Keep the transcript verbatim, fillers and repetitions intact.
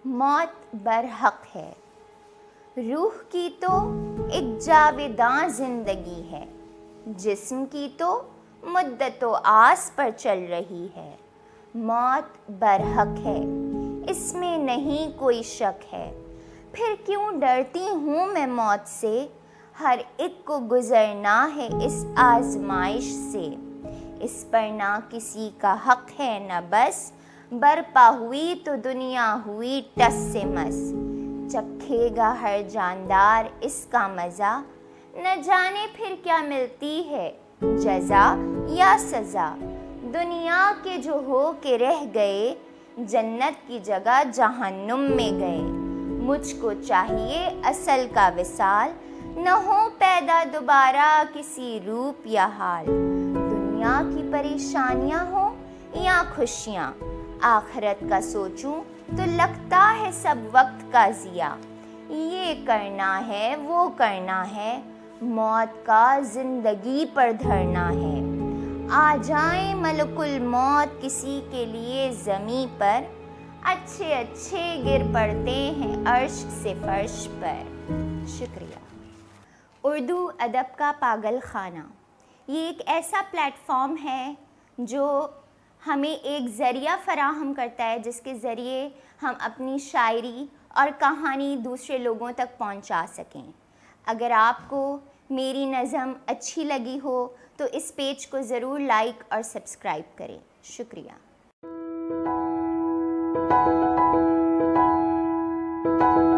मौत बरहक है। रूह की तो एक जावेदां जिंदगी है, जिस्म की तो मुद्दतो आस पर चल रही है। मौत बरहक है, इसमें नहीं कोई शक है। फिर क्यों डरती हूँ मैं मौत से, हर एक को गुजरना है इस आजमाइश से। इस पर ना किसी का हक है न बस, बरपा हुई तो दुनिया हुई टस से मस। चखेगा हर जानदार इसका मज़ा, न जाने फिर क्या मिलती है जज़ा या सज़ा। दुनिया के जो हो के रह गए, जन्नत की जगह जहन्नुम में गए। मुझको चाहिए असल का विसाल, न हो पैदा दोबारा किसी रूप या हाल। दुनिया की परेशानियां हो या खुशियां, आखिरत का सोचूं तो लगता है सब वक्त का ज़िया। ये करना है वो करना है, मौत का ज़िंदगी पर धरना है। आ जाए मलकुल मौत किसी के लिए ज़मीं पर, अच्छे अच्छे गिर पड़ते हैं अर्श से फर्श पर। शुक्रिया। उर्दू अदब का पागल खाना ये एक ऐसा प्लेटफॉर्म है जो हमें एक ज़रिया फ़राहम करता है, जिसके ज़रिए हम अपनी शायरी और कहानी दूसरे लोगों तक पहुंचा सकें। अगर आपको मेरी नज़म अच्छी लगी हो तो इस पेज को ज़रूर लाइक और सब्सक्राइब करें। शुक्रिया। Thank you.